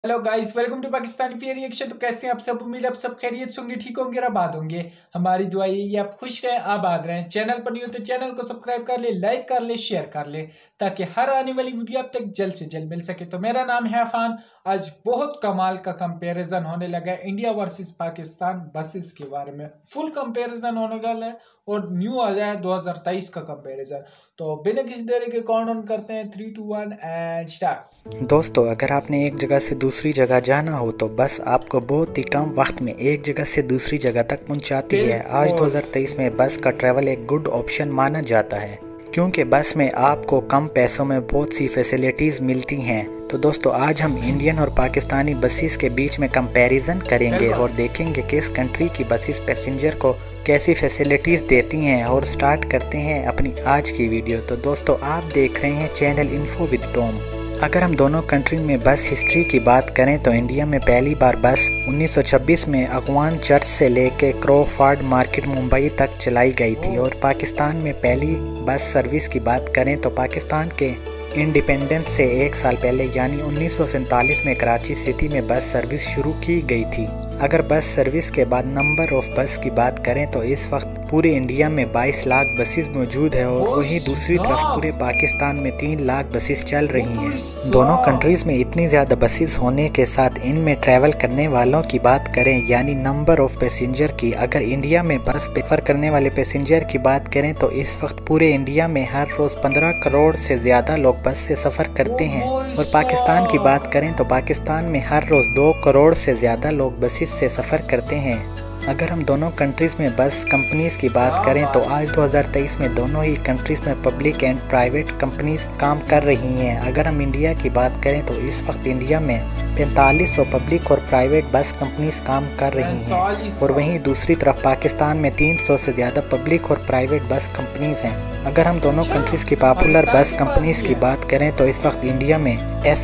Hello guys, welcome to Pakistani fair reaction. तो कैसे हैं आप सब? उम्मीद आप सब खैरियत से होंगे, ठीक होंगे और आबाद होंगे। हमारी दुआ यही है आप खुश रहें, आबाद रहें। चैनल पर नहीं हो तो चैनल को सब्सक्राइब कर ले, लाइक कर ले, शेयर कर ले, ताकि हर आने वाली वीडियो आप तक जल्द से जल्द मिल सके। तो मेरा नाम है अफान। आज बहुत कमाल का कंपैरिजन होने लगा है इंडिया वर्सेस पाकिस्तान बसेस के बारे में। फुल कंपैरिजन होने वाला है और न्यू आ जाए 2023 का कंपैरिजन। तो बिना किसी देरी के काउंटडाउन करते हैं 3 2 1 एंड स्टार्ट। दोस्तों, अगर आपने एक जगह से दूसरी जगह जाना हो तो बस आपको बहुत ही कम वक्त में एक जगह से दूसरी जगह तक पहुंचाती है। आज 2023 में बस का ट्रैवल एक गुड ऑप्शन माना जाता है, क्योंकि बस में आपको कम पैसों में बहुत सी फैसिलिटीज़ मिलती हैं। तो दोस्तों, आज हम इंडियन और पाकिस्तानी बसेस के बीच में कंपैरिजन करेंगे और देखेंगे किस कंट्री की बसेस पैसेंजर को कैसी फैसिलिटीज़ देती हैं। और स्टार्ट करते हैं अपनी आज की वीडियो। तो दोस्तों, आप देख रहे हैं चैनल इन्फो विद टॉम। अगर हम दोनों कंट्री में बस हिस्ट्री की बात करें तो इंडिया में पहली बार बस 1926 में अगवान चर्च से लेकर क्रोफर्ड मार्केट मुंबई तक चलाई गई थी। और पाकिस्तान में पहली बस सर्विस की बात करें तो पाकिस्तान के इंडिपेंडेंस से एक साल पहले यानी 1947 में कराची सिटी में बस सर्विस शुरू की गई थी। अगर बस सर्विस के बाद नंबर ऑफ बस की बात करें तो इस वक्त पूरे इंडिया में 22 लाख बसेस मौजूद है और वहीं दूसरी तरफ पूरे पाकिस्तान में 3 लाख बसेस चल रही हैं। दोनों कंट्रीज में इतनी ज़्यादा बसेस होने के साथ इनमें ट्रैवल करने वालों की बात करें यानी नंबर ऑफ पैसेंजर की, अगर इंडिया में बस प्रेफर करने वाले पैसेंजर की बात करें तो इस वक्त पूरे इंडिया में हर रोज़ 15 करोड़ से ज़्यादा लोग बस से सफ़र करते हैं। और पाकिस्तान की बात करें तो पाकिस्तान में हर रोज़ 2 करोड़ से ज़्यादा लोग बसेस से सफ़र करते हैं। अगर हम दोनों कंट्रीज़ में बस कंपनीज़ की बात करें तो आज 2023 में दोनों ही कंट्रीज़ में पब्लिक एंड प्राइवेट कंपनीज़ काम कर रही हैं। अगर हम इंडिया की बात करें तो इस वक्त इंडिया में 4500 पब्लिक और प्राइवेट बस कंपनीज़ काम कर रही हैं और वहीं दूसरी तरफ पाकिस्तान में 300 से ज़्यादा पब्लिक और प्राइवेट बस कंपनीज़ हैं। अगर हम दोनों कंट्रीज़ की पॉपुलर बस कंपनीज़ की बात करें तो इस वक्त इंडिया में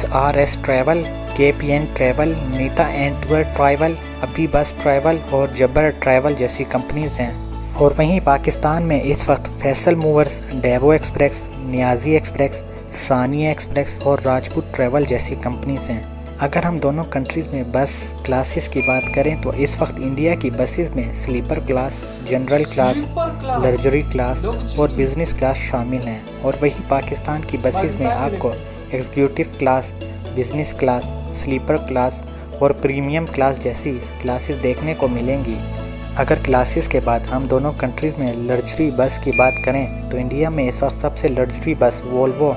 SRS travel, KPN travel, Neeta and tour travel, Abhi bus travel और जबर ट्रैवल जैसी कंपनीज़ हैं। और वहीं पाकिस्तान में इस वक्त Faisal movers, Daewoo express, Niazi express, Sania express और राजपूत ट्रैवल जैसी कंपनीज़ हैं। अगर हम दोनों कंट्रीज़ में बस क्लासेस की बात करें तो इस वक्त इंडिया की बसेस में sleeper class, general class, luxury class और बिजनेस क्लास शामिल हैं। और वहीं पाकिस्तान की बसेस में आपको executive class, business class, sleeper class और प्रीमियम क्लास जैसी क्लासेस देखने को मिलेंगी। अगर क्लासेस के बाद हम दोनों कंट्रीज़ में लग्जरी बस की बात करें तो इंडिया में इस वक्त सबसे लग्जरी बस वोल्वो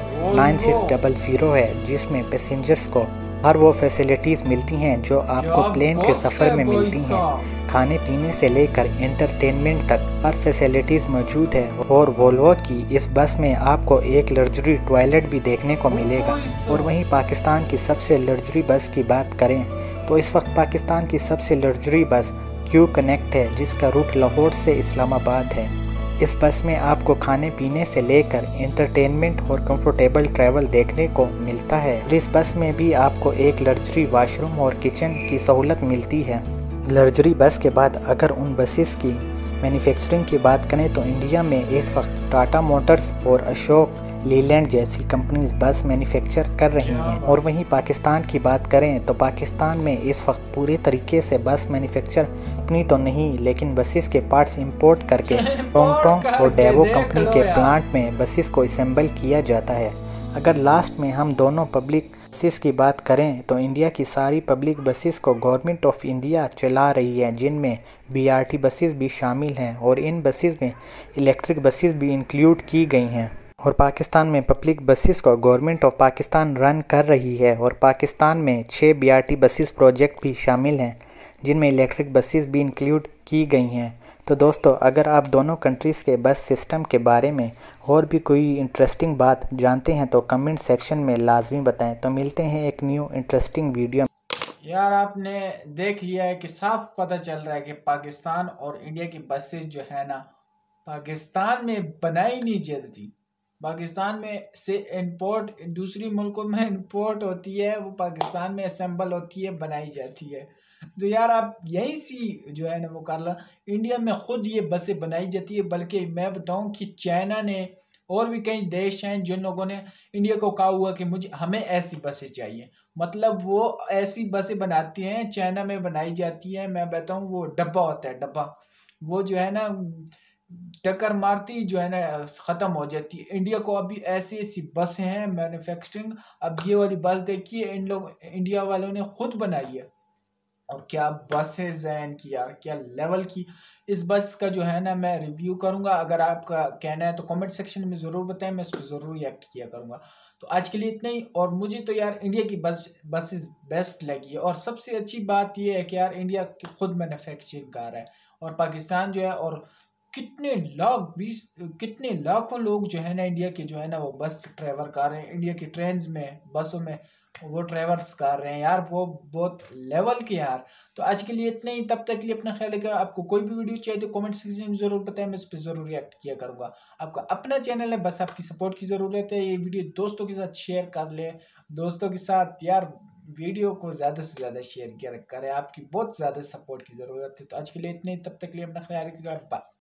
9600 है, जिसमें पैसेंजर्स को हर वो फैसिलिटीज़ मिलती हैं जो आपको प्लेन के सफ़र में मिलती हैं। खाने पीने से लेकर एंटरटेनमेंट तक हर फैसिलिटीज़ मौजूद है। और वोल्वो की इस बस में आपको एक लग्जरी टॉयलेट भी देखने को मिलेगा। और वहीं पाकिस्तान की सबसे लग्जरी बस की बात करें तो इस वक्त पाकिस्तान की सबसे लग्जरी बस क्यू कनेक्ट है, जिसका रूट लाहौर से इस्लामाबाद है। इस बस में आपको खाने पीने से लेकर एंटरटेनमेंट और कंफर्टेबल ट्रैवल देखने को मिलता है। इस बस में भी आपको एक लग्जरी वॉशरूम और किचन की सहूलत मिलती है। लग्जरी बस के बाद अगर उन बसेस की मैन्युफैक्चरिंग की बात करें तो इंडिया में इस वक्त टाटा मोटर्स और अशोक लीलैंड जैसी कंपनीज बस मैन्युफैक्चर कर रही हैं। और वहीं पाकिस्तान की बात करें तो पाकिस्तान में इस वक्त पूरे तरीके से बस मैन्युफैक्चर कंपनी तो नहीं, लेकिन बसेस के पार्ट्स इंपोर्ट करके टोंगटोंग और डेवो कंपनी के प्लांट में बसेस को असेंबल किया जाता है। अगर लास्ट में हम दोनों पब्लिक बसेस की बात करें तो इंडिया की सारी पब्लिक बसेस को गवर्नमेंट ऑफ इंडिया चला रही है, जिनमें BRT बसेस भी शामिल हैं और इन बसेस में इलेक्ट्रिक बसेस भी इंक्लूड की गई हैं। और पाकिस्तान में पब्लिक बसेस को गवर्नमेंट ऑफ पाकिस्तान रन कर रही है और पाकिस्तान में 6 BRT बसेस प्रोजेक्ट भी शामिल हैं, जिनमें इलेक्ट्रिक बसेस भी इंक्लूड की गई हैं। तो दोस्तों, अगर आप दोनों कंट्रीज़ के बस सिस्टम के बारे में और भी कोई इंटरेस्टिंग बात जानते हैं तो कमेंट सेक्शन में लाजमी बताएं। तो मिलते हैं एक न्यू इंटरेस्टिंग वीडियो। यार, आपने देख लिया है कि साफ पता चल रहा है कि पाकिस्तान और इंडिया की बसेस जो है ना, पाकिस्तान में बनाई नहीं जाती। पाकिस्तान में से इंपोर्ट दूसरी मुल्कों में इंपोर्ट होती है, वो पाकिस्तान में असेंबल होती है, बनाई जाती है। तो यार, आप यही सी जो है ना वो कर लो। इंडिया में खुद ये बसें बनाई जाती है, बल्कि मैं बताऊं कि चाइना ने और भी कई देश हैं जिन लोगों ने इंडिया को कहा हुआ कि हमें ऐसी बसें चाहिए, मतलब वो ऐसी बसें बनाती हैं, चाइना में बनाई जाती है, मैं बताऊं वो डब्बा होता है, डब्बा वो जो है ना टक्कर मारती जो है ना खत्म हो जाती है। इंडिया को अभी ऐसी ऐसी बसें हैं मैन्युफैक्चरिंग, अब ये वाली बस देखिए इन लोग इंडिया वालों ने खुद बनाई है, और क्या बसेज हैं इनकी यार, क्या लेवल की। इस बस का जो है ना मैं रिव्यू करूंगा, अगर आपका कहना है तो कमेंट सेक्शन में ज़रूर बताएं, मैं उस पर ज़रूर रिएक्ट किया करूंगा। तो आज के लिए इतना ही, और मुझे तो यार इंडिया की बसेस बेस्ट लगी है, और सबसे अच्छी बात यह है कि यार इंडिया खुद मैन्युफैक्चरिंग कर रहा है, और पाकिस्तान जो है, और कितने लाखों लोग जो है ना इंडिया के जो है ना वो बस ट्रैवल कर रहे हैं, इंडिया की ट्रेन्स में, बसों में वो ट्रैवल्स कर रहे हैं यार, वो बहुत लेवल के यार। तो आज के लिए इतना ही, तब तक के लिए अपना ख्याल रखिएगा। आपको कोई भी वीडियो चाहिए तो कमेंट सेक्शन में जरूर बताएं, मैं इस पर जरूर रिएक्ट किया करूंगा। आपका अपना चैनल है, बस आपकी सपोर्ट की जरूरत है। ये वीडियो दोस्तों के साथ शेयर कर ले, दोस्तों के साथ यार वीडियो को ज़्यादा से ज़्यादा शेयर किया करें, आपकी बहुत ज़्यादा सपोर्ट की ज़रूरत है। तो आज के लिए इतने ही, तब तक के लिए अपना ख्याल रखिएगा। बाय।